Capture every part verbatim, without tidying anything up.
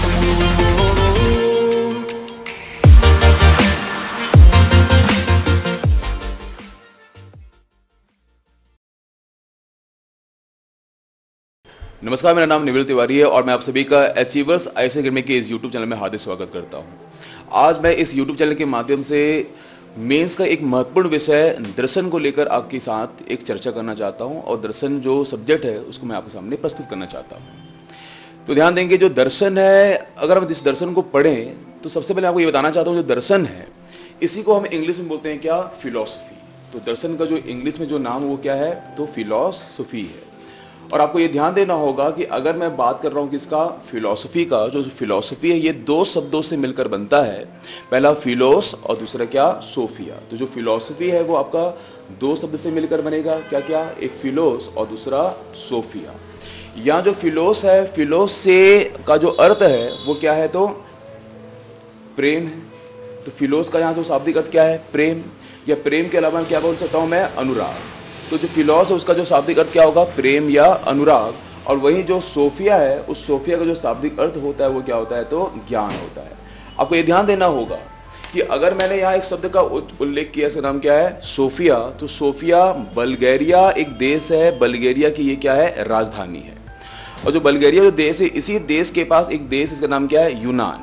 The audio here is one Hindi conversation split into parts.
नमस्कार, मेरा नाम निविल तिवारी है और मैं आप सभी का अचीवर्स आईएएस एकेडमी के इस यूट्यूब चैनल में हार्दिक स्वागत करता हूं। आज मैं इस यूट्यूब चैनल के माध्यम से मेंस का एक महत्वपूर्ण विषय दर्शन को लेकर आपके साथ एक चर्चा करना चाहता हूं और दर्शन जो सब्जेक्ट है उसको मैं आपके सामने प्रस्तुत करना चाहता हूं। तो ध्यान देंगे, जो दर्शन है, अगर हम इस दर्शन को पढ़ें तो सबसे पहले आपको ये बताना चाहता हूँ, जो दर्शन है इसी को हम इंग्लिश में बोलते हैं क्या, फिलॉसफी। तो दर्शन का जो इंग्लिश में जो नाम वो क्या है, तो फिलॉसफी है। और आपको ये ध्यान देना होगा कि अगर मैं बात कर रहा हूँ किसका, फिलॉसफी का, जो फिलॉसफी है ये दो शब्दों से मिलकर बनता है। पहला फिलोस और दूसरा क्या, सोफिया। तो जो फिलॉसफी है वो आपका दो शब्द से मिलकर बनेगा, क्या क्या, एक फिलोस और दूसरा सोफिया। यहाँ जो फिलोस है, फिलोस से का जो अर्थ है वो क्या है, तो प्रेम है। तो फिलोस का यहाँ जो शाब्दिक अर्थ क्या है, प्रेम, या प्रेम के अलावा क्या बोल सकता हूँ मैं, अनुराग। तो जो फिलॉस है उसका जो शाब्दिक अर्थ क्या होगा, प्रेम या अनुराग। और वही जो सोफिया है, उस सोफिया का जो शाब्दिक अर्थ होता है वो क्या होता है, तो ज्ञान होता है। आपको ये ध्यान देना होगा कि अगर मैंने यहाँ एक शब्द का उल्लेख किया, इसका नाम क्या है, सोफिया। तो सोफिया बल्गेरिया एक देश है, बल्गेरिया की ये क्या है, राजधानी है। और जो बल्गेरिया जो देश है, इसी देश के पास एक देश, इसका नाम क्या है, यूनान।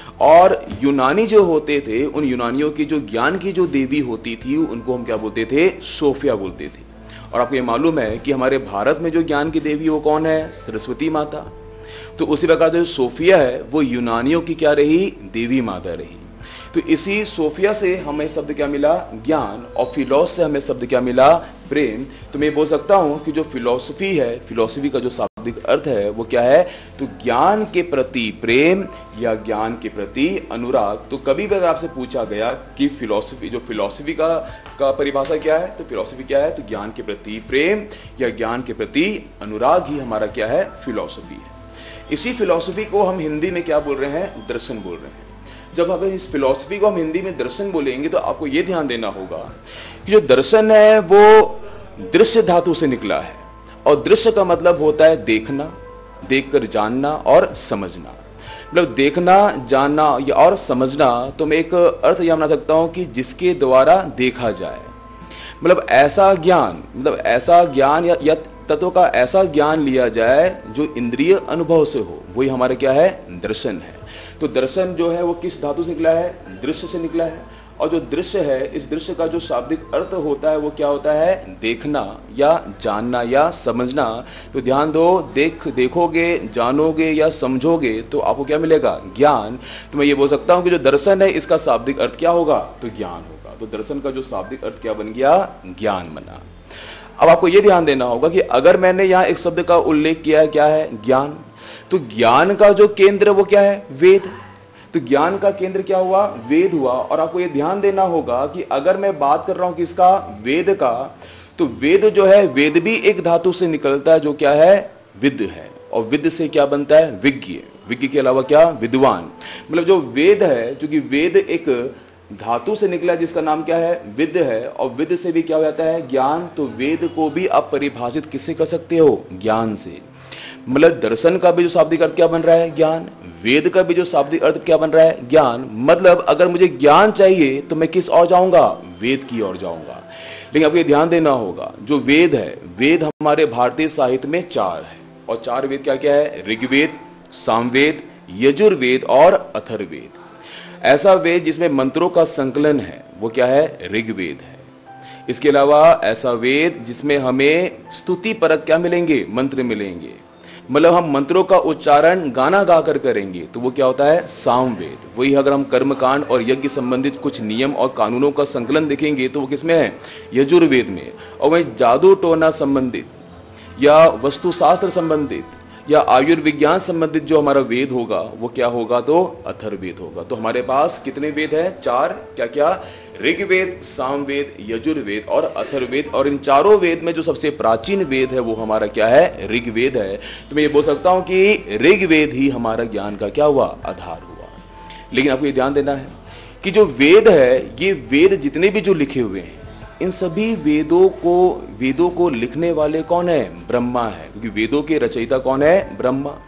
और यूनानी जो होते थे, उन यूनानियों की जो ज्ञान की जो देवी होती थी उनको हम क्या बोलते थे, सोफिया बोलते थे। और आपको ये मालूम है कि हमारे भारत में जो ज्ञान की देवी वो कौन है, सरस्वती माता। तो उसी प्रकार से जो सोफिया है वो यूनानियों की क्या रही, देवी माता रही। तो इसी सोफिया से हमें शब्द क्या मिला, ज्ञान, और फिलोस से हमें शब्द क्या मिला, प्रेम। तो मैं बोल सकता हूं कि जो फिलोसफी है, फिलोसफी का जो शाब्दिक अर्थ है वो क्या है, तो ज्ञान के प्रति प्रेम या ज्ञान के प्रति अनुराग। तो कभी भी अगर आपसे पूछा गया कि फिलोसफी, जो फिलोसफी का का परिभाषा क्या है, तो फिलोसफी क्या है, तो ज्ञान के प्रति प्रेम या ज्ञान के प्रति अनुराग ही हमारा क्या है, फिलोसफी है। इसी फिलोसफी को हम हिंदी में क्या बोल रहे हैं, दर्शन बोल रहे हैं। जब अगर इस फिलॉसफी को हम हिंदी में दर्शन बोलेंगे तो आपको यह ध्यान देना होगा कि जो दर्शन है वो दृश्य धातु से निकला है। और दृश्य का मतलब होता है देखना, देखकर जानना और समझना। मतलब देखना, जानना या और समझना, तो मैं एक अर्थ यह बना सकता हूं कि जिसके द्वारा देखा जाए। मतलब ऐसा ज्ञान, मतलब ऐसा ज्ञान या, या तत्व का ऐसा ज्ञान लिया जाए जो इंद्रिय अनुभव से हो, वही हमारा क्या है, दर्शन है। तो दर्शन जो है वो किस धातु से निकला है, दृश्य से निकला है। और जो दृश्य है, इस दृश्य का जो शाब्दिक अर्थ होता है वो क्या होता है, देखना या जानना या समझना। तो ध्यान दो, देख देखोगे, जानोगे या समझोगे तो आपको क्या मिलेगा, ज्ञान। तो मैं ये बोल सकता हूं कि जो दर्शन है इसका शाब्दिक अर्थ क्या होगा, तो ज्ञान होगा। तो दर्शन का जो शाब्दिक अर्थ क्या बन गया, ज्ञान बना। अब आपको यह ध्यान देना होगा कि अगर मैंने यहां एक शब्द का उल्लेख किया है, क्या है, ज्ञान। तो ज्ञान का जो केंद्र वो क्या है, वेद। तो ज्ञान का केंद्र क्या हुआ, वेद हुआ। और आपको यह ध्यान देना होगा कि अगर मैं बात कर रहा हूं किसका, वेद का, तो वेद जो है, वेद भी एक धातु से निकलता है जो क्या है, विद है। और विद से क्या बनता है, विज्ञ। विज्ञ के अलावा क्या, विद्वान। मतलब जो वेद है, क्योंकि वेद एक धातु से निकला जिसका नाम क्या है, विद है। और विद से भी क्या हो जाता है, ज्ञान। तो वेद को भी आप परिभाषित किससे कर सकते हो, ज्ञान से। मतलब दर्शन का भी जो शाब्दिक अर्थ क्या बन रहा है, ज्ञान। वेद का भी जो शाब्दिक अर्थ क्या बन रहा है, ज्ञान। मतलब अगर मुझे ज्ञान चाहिए तो मैं किस ओर जाऊंगा, वेद की ओर जाऊंगा। लेकिन आपको ये ध्यान देना होगा, जो वेद है, वेद हमारे भारतीय साहित्य में चार है। और चार वेद क्या क्या है, ऋग्वेद, सामवेद, यजुर्वेद और अथर्ववेद। ऐसा वेद जिसमें मंत्रों का संकलन है वो क्या है, ऋग्वेद है। इसके अलावा ऐसा वेद जिसमें हमें स्तुति परक क्या मिलेंगे, मंत्र मिलेंगे। मतलब हम मंत्रों का उच्चारण गाना गाकर करेंगे तो वो क्या होता है, सामवेद। वही अगर हम कर्मकांड और यज्ञ संबंधित कुछ नियम और कानूनों का संकलन देखेंगे तो वो किसमें है, यजुर्वेद में। और वही जादू टोना संबंधित या वस्तुशास्त्र संबंधित या आयुर्विज्ञान संबंधित जो हमारा वेद होगा वो क्या होगा, तो अथर्ववेद होगा। तो हमारे पास कितने वेद हैं, चार। क्या क्या, ऋग्वेद, सामवेद, यजुर्वेद और अथर्ववेद। और इन चारों वेद में जो सबसे प्राचीन वेद है वो हमारा क्या है, ऋग्वेद है। तो मैं ये बोल सकता हूं कि ऋग्वेद ही हमारा ज्ञान का क्या हुआ, आधार हुआ। लेकिन आपको ये ध्यान देना है कि जो वेद है, ये वेद जितने भी जो लिखे हुए हैं, इन सभी वेदों को वेदों को लिखने वाले कौन है, ब्रह्मा है। क्योंकि वेदों के रचयिता कौन है, ब्रह्मा।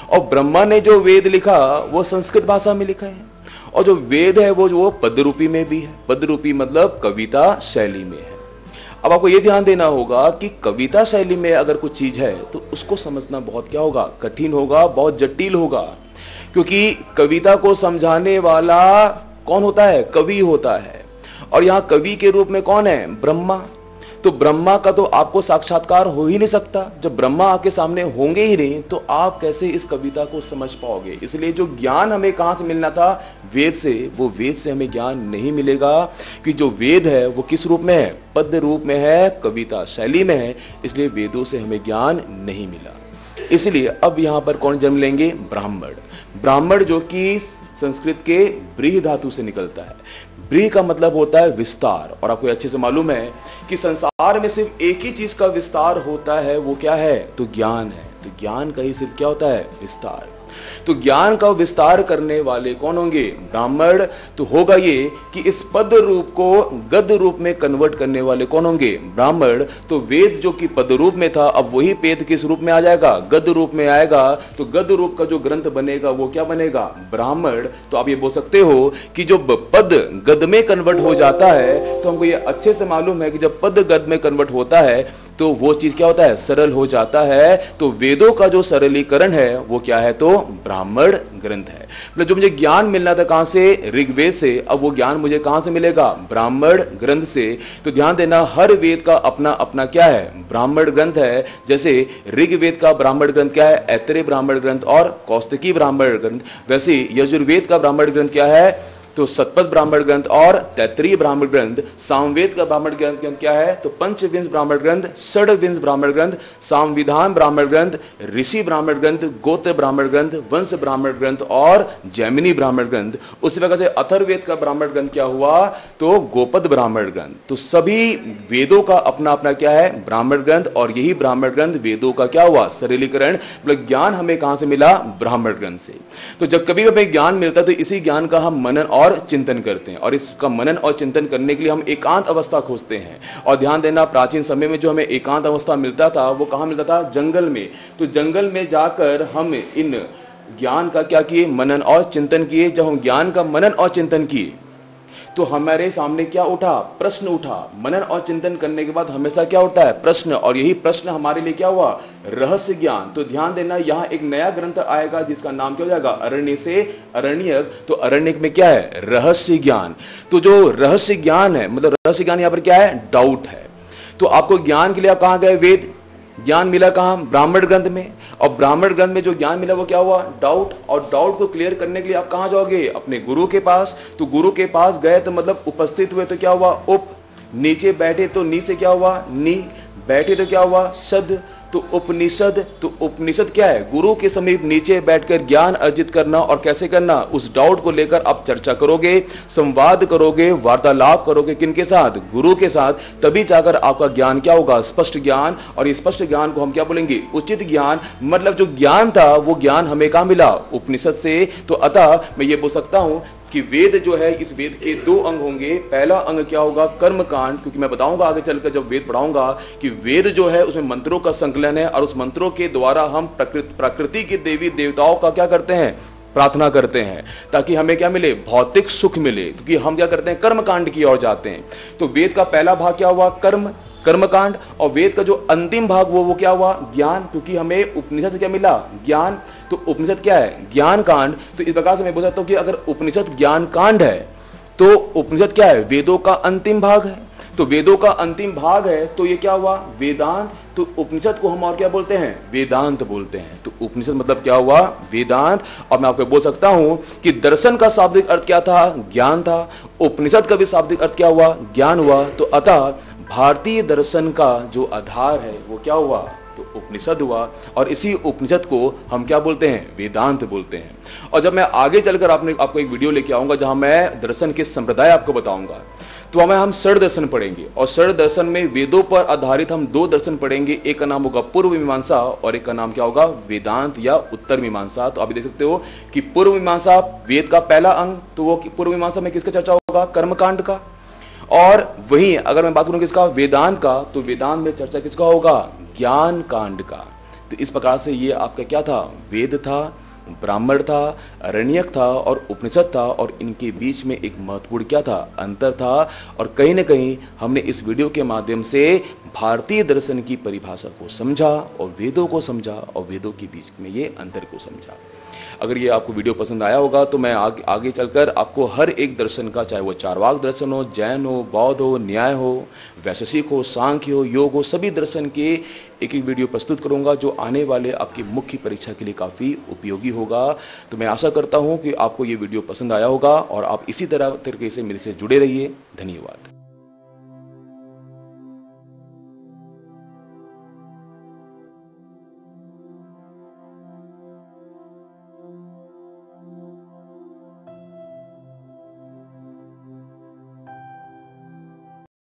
और ब्रह्मा ने जो वेद लिखा वो संस्कृत भाषा में लिखा है, और जो वेद है वो वो पद रूपी में भी है। पद रूपी मतलब कविता शैली में है। अब आपको ये ध्यान देना होगा कि कविता शैली में अगर कुछ चीज है तो उसको समझना बहुत क्या होगा, कठिन होगा, बहुत जटिल होगा, क्योंकि कविता को समझाने वाला कौन होता है, कवि होता है। और यहां कवि के रूप में कौन है, ब्रह्मा। तो ब्रह्मा का तो आपको साक्षात्कार हो ही नहीं सकता। जब ब्रह्मा आपके सामने होंगे ही नहीं तो आप कैसे इस कविता को समझ पाओगे। इसलिए जो ज्ञान हमें कहां से मिलना था, वेद से, वो वेद से हमें ज्ञान नहीं मिलेगा, कि जो वेद है वो किस रूप में है, पद्य रूप में है, कविता शैली में है। इसलिए वेदों से हमें ज्ञान नहीं मिला। इसलिए अब यहां पर कौन जन्म लेंगे, ब्राह्मण। ब्राह्मण जो कि संस्कृत के ब्रीह धातु से निकलता है। ब्रीह का मतलब होता है विस्तार, और आपको अच्छे से मालूम है कि संसार में सिर्फ एक ही चीज का विस्तार होता है, वो क्या है, तो ज्ञान है। तो ज्ञान का ही सिर्फ क्या होता है, विस्तार। तो ज्ञान का विस्तार करने वाले कौन होंगे, ब्राह्मण। तो होगा ये कि इस पद रूप को गद रूप में कन्वर्ट करने वाले कौन होंगे, ब्राह्मण। तो वेद जो कि पद रूप में था, अब वही वेद किस रूप में आ जाएगा, गद रूप में आएगा। तो गद रूप का जो ग्रंथ बनेगा वो क्या बनेगा, ब्राह्मण। तो आप ये बोल सकते हो कि जो पद गद में कन्वर्ट हो जाता है, तो हमको ये अच्छे से मालूम है कि जब पद गद में कन्वर्ट होता है तो वो चीज क्या होता है, सरल हो जाता है। तो वेदों का जो सरलीकरण है वो क्या है, तो ब्राह्मण ग्रंथ है। मतलब जो मुझे ज्ञान मिलना था कहां से, ऋग्वेद से, अब वो ज्ञान मुझे कहां से मिलेगा, ब्राह्मण ग्रंथ से। तो ध्यान देना, हर वेद का अपना अपना क्या है, ब्राह्मण ग्रंथ है। जैसे ऋग्वेद का ब्राह्मण ग्रंथ क्या है, ऐतरेय ब्राह्मण ग्रंथ और कौस्तुकी ब्राह्मण ग्रंथ। वैसे यजुर्वेद का ब्राह्मण ग्रंथ क्या है, तो शतपथ ब्राह्मण ग्रंथ और तैत्तरीय ब्राह्मण ग्रंथ। सामवेद का ब्राह्मण ग्रंथ क्या है, तो पंचविंश ब्राह्मण ग्रंथ, षड्विंश ब्राह्मण ग्रंथ, सामविधान ब्राह्मण ग्रंथ, ऋषि ब्राह्मण ग्रंथ, गोत्र ब्राह्मण ग्रंथ, वंश ब्राह्मण ग्रंथ और जैमिनी ब्राह्मण ग्रंथ। उसी प्रकार से अथर्ववेद का ब्राह्मण ग्रंथ क्या हुआ, तो गोपद ब्राह्मण ग्रंथ। तो सभी वेदों का अपना अपना क्या है, ब्राह्मण ग्रंथ, और यही ब्राह्मण ग्रंथ वेदों का क्या हुआ, सरलीकरण। मतलब ज्ञान हमें कहां से मिला, ब्राह्मण ग्रंथ से। तो जब कभी हमें ज्ञान मिलता है तो इसी ज्ञान का हम मनन और और चिंतन करते हैं, और इसका मनन और चिंतन करने के लिए हम एकांत अवस्था खोजते हैं। और ध्यान देना, प्राचीन समय में जो हमें एकांत अवस्था मिलता था वो कहां मिलता था, जंगल में। तो जंगल में जाकर हम इन ज्ञान का क्या किए, मनन और चिंतन किए। जब हम ज्ञान का मनन और चिंतन किए तो हमारे सामने क्या उठा, प्रश्न उठा। मनन और चिंतन करने के बाद हमेशा क्या उठता है, प्रश्न, और यही प्रश्न हमारे लिए क्या हुआ, रहस्य ज्ञान। तो ध्यान देना, यहां एक नया ग्रंथ आएगा जिसका नाम क्या हो जाएगा, अरण्य से अरण्यक। तो अरण्यक में क्या है, रहस्य ज्ञान। तो जो रहस्य ज्ञान है, मतलब रहस्य ज्ञान यहां पर क्या है, डाउट है। तो आपको ज्ञान के लिए आप कहां गए, वेद। ज्ञान मिला कहां, ब्राह्मण ग्रंथ में। और ब्राह्मण ग्रंथ में जो ज्ञान मिला वो क्या हुआ, डाउट। और डाउट को क्लियर करने के लिए आप कहां जाओगे, अपने गुरु के पास। तो गुरु के पास गए तो मतलब उपस्थित हुए तो क्या हुआ, उप। नीचे बैठे तो नी से क्या हुआ, नी। बैठे तो क्या हुआ, सद। तो उपनिषद। तो उपनिषद क्या है, गुरु के समीप नीचे बैठकर ज्ञान अर्जित करना। और कैसे करना, उस डाउट को लेकर आप चर्चा करोगे, संवाद करोगे, वार्तालाप करोगे, किनके साथ, गुरु के साथ। तभी जाकर आपका ज्ञान क्या होगा, स्पष्ट ज्ञान। और इस स्पष्ट ज्ञान को हम क्या बोलेंगे, उचित ज्ञान। मतलब जो ज्ञान था वो ज्ञान हमें कहां मिला, उपनिषद से। तो अतः मैं ये बोल सकता हूं कि वेद जो है, इस वेद के दो अंग होंगे। पहला अंग क्या होगा, कर्म कांड, क्योंकि मैं बताऊंगा आगे चलकर जब वेद पढ़ाऊंगा कि वेद जो है उसमें मंत्रों का संकलन है, और उस मंत्रों के द्वारा हम प्रकृति प्रकृति के देवी देवताओं का क्या करते हैं, प्रार्थना करते हैं, ताकि हमें क्या मिले, भौतिक सुख मिले। क्योंकि हम क्या करते हैं, कर्म कांड की ओर जाते हैं। तो वेद का पहला भाग क्या हुआ, कर्म, कर्मकांड। और वेद का जो अंतिम भाग वो वो क्या हुआ, ज्ञान। क्योंकि हमें उपनिषद से क्या मिला, ज्ञान। तो उपनिषद क्या है, ज्ञान कांड। तो इस प्रकार से मैं बोल सकता हूं कि अगर उपनिषद ज्ञान कांड है तो उपनिषद क्या है, वेदों का अंतिम भाग है। तो वेदों का अंतिम भाग है तो ये क्या हुआ, वेदांत। तो उपनिषद को हम और क्या बोलते हैं, वेदांत बोलते हैं। तो उपनिषद मतलब क्या हुआ, वेदांत। और मैं आपको बोल सकता हूं कि दर्शन का शाब्दिक अर्थ क्या था, ज्ञान था। उपनिषद का भी शाब्दिक अर्थ क्या हुआ, ज्ञान हुआ। तो अतः भारतीय दर्शन का जो आधार है वो क्या हुआ, तो उपनिषद हुआ। और इसी उपनिषद को हम क्या बोलते हैं, वेदांत बोलते हैं। और जब मैं आगे चलकर आपने आपको एक वीडियो लेके आऊंगा जहां मैं दर्शन के संप्रदाय आपको बताऊंगा, तो हमें हम षड दर्शन पढ़ेंगे। और षड दर्शन में वेदों पर आधारित हम दो दर्शन पढ़ेंगे। एक का नाम होगा पूर्व मीमांसा और एक का नाम क्या होगा, वेदांत या उत्तर मीमांसा। तो आप देख सकते हो कि पूर्व मीमांसा वेद का पहला अंग, तो वो पूर्व मीमांसा में किसका चर्चा होगा, कर्मकांड का। और वहीं अगर मैं बात करूं किसका, वेदांत का, तो वेदांत में चर्चा किसका होगा, ज्ञान कांड का। तो इस प्रकार से ये आपका क्या था, वेद था, ब्राह्मण था, अरण्यक था और उपनिषद था, और इनके बीच में एक महत्वपूर्ण क्या था, अंतर था। और कहीं ना कहीं हमने इस वीडियो के माध्यम से भारतीय दर्शन की परिभाषा को समझा और वेदों को समझा और वेदों के बीच में ये अंतर को समझा। अगर ये आपको वीडियो पसंद आया होगा तो मैं आगे आगे चलकर आपको हर एक दर्शन का, चाहे वो चारवाक दर्शन हो, जैन हो, बौद्ध हो, न्याय हो, वैशेषिक हो, सांख्य हो, योग हो, सभी दर्शन के एक एक वीडियो प्रस्तुत करूंगा जो आने वाले आपकी मुख्य परीक्षा के लिए काफ़ी उपयोगी होगा। तो मैं आशा करता हूं कि आपको ये वीडियो पसंद आया होगा और आप इसी तरह तरीके से मेरे से जुड़े रहिए। धन्यवाद।